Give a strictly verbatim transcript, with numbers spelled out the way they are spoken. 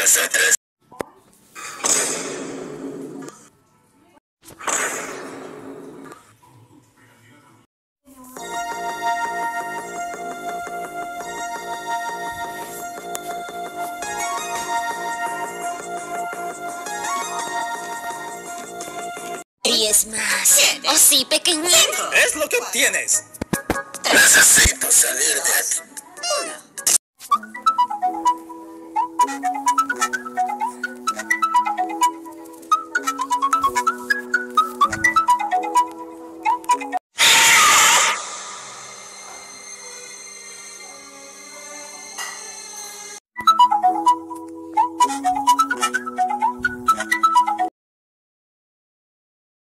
nosotros. Y es más. Oh, sí, pequeñito. Es lo que obtienes. Necesito salir de aquí.